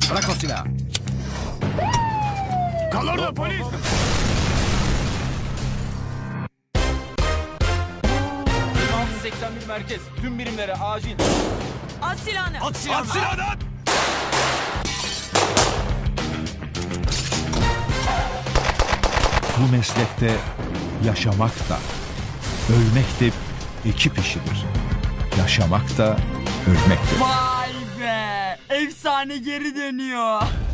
Bırak o silahı. Kal orada polis. 81 merkez. Tüm birimlere acil. At silahını. At silahını at. Bu meslekte yaşamak da, ölmek de ekip işidir. Yaşamak da, ölmek de. Vay be. Efsane geri dönüyor.